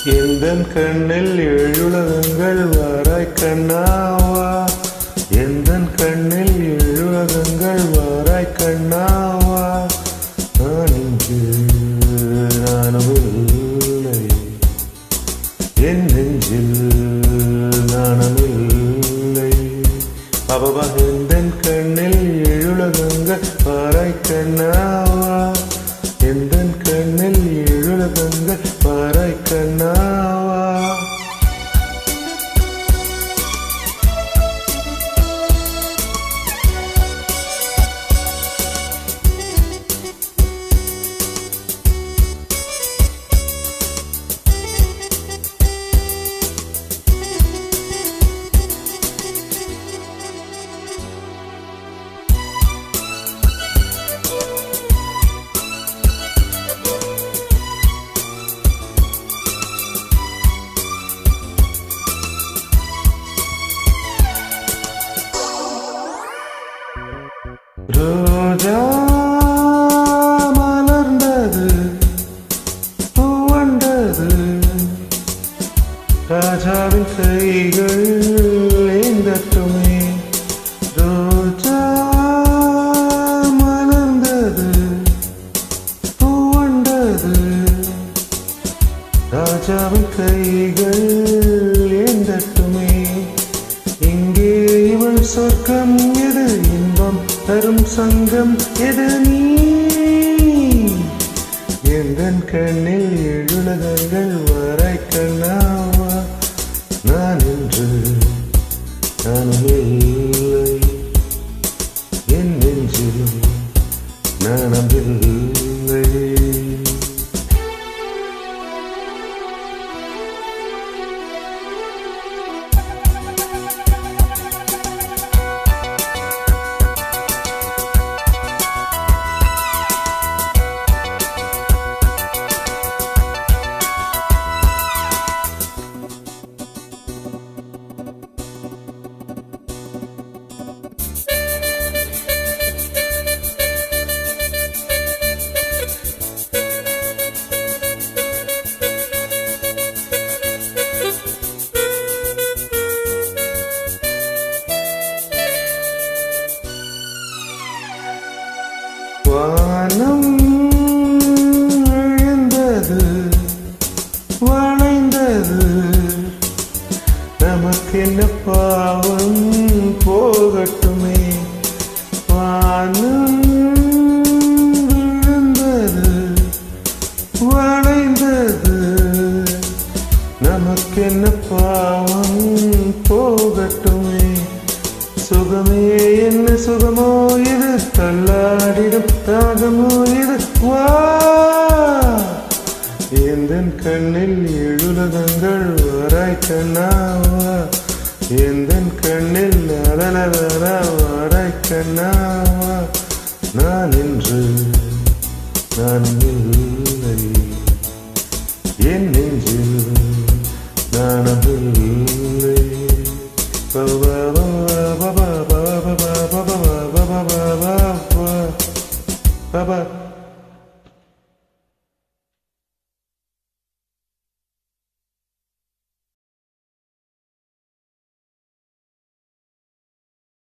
எந்தன் கண்ணில் எழுலகங்கள் வாராய் கண்ணாவா, எந்தன் கண்ணில் எழுலகங்கள் வாராய் கண்ணாவா. நான் இங்கு நானும் இல்லை, என் நெஞ்சில் நானும் இல்லை. பாபா எந்தன் கண்ணில் எழுலகங்கள் வாராய் கண்ணாவா, எந்தன் கண்ணில் எழுலகங்கள் வாராய் கண்ணாவா. ரோஜா மலர்ந்தது பூவண்டது, ராஜாவின் கைகள் ஏந்தட்டுமே. ரோஜா மலர்ந்தது பூவண்டது, ராஜாவின் கைகள் ஏந்தட்டுமே. இங்கே இவள் சொர்க்கம் எது, இன்பம் தரும் சங்கம் எது நீ. எந்தன் கண்ணில் எழுலகங்கள் வாராய் கண்ணாவா. நான் என்று நானும் இல்லை, என் நெஞ்சில் நானும் இல்லை. வானம் விழுந்தது வளைந்தது, நமக்கென்ன பாவம் போகட்டுமே. வானம் விழுந்தது வளைந்தது, நமக்கென்ன பாவம் போகட்டுமே. சுகமே என்ன சுகமோ இது, தள்ளாடிடும் தாகமோ இது. வா எந்தன் கண்ணில் எழுலகங்கள் வாராய் கண்ணாவா, எந்தன் கண்ணில் அலலலா வாராய் கண்ணாவா. நான் என்று நானும் இல்லை, என் நெஞ்சில் நானும் இல்லை.